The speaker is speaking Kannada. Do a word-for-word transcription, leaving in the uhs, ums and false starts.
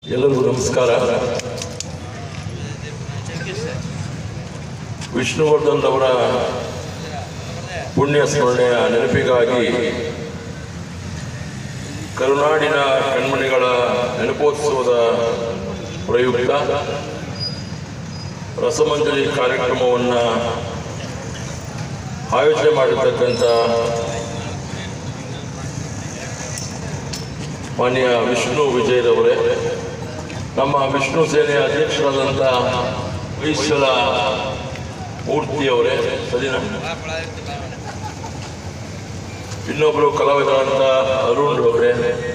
ಎಲ್ಲರಿಗೂ ನಮಸ್ಕಾರ. ವಿಷ್ಣುವರ್ಧನ್ ಅವರ ಪುಣ್ಯ ಸ್ಮರಣೆಯ ನೆನಪಿಗಾಗಿ ಕರುನಾಡಿನ ಕಣ್ಮಣಿಗಳ ನೆನಪೋತ್ಸವದ ಪ್ರಯುಕ್ತ ರಸಮಂಜರಿ ಕಾರ್ಯಕ್ರಮವನ್ನು ಆಯೋಜನೆ ಮಾಡಿರ್ತಕ್ಕಂಥ ಮಾನ್ಯ ವಿಷ್ಣು ವಿಜಯರವರೇ, ನಮ್ಮ ವಿಷ್ಣು ಸೇನೆಯ ಅಧ್ಯಕ್ಷರಾದಂಥ ವೈಶ್ಯಲ ಮೂರ್ತಿಯವರೇ, ಸರಿನಾ, ಇನ್ನೊಬ್ಬರು ಕಲಾವಿದರಾದಂಥ ಅರುಣ್ ಅವರೇ,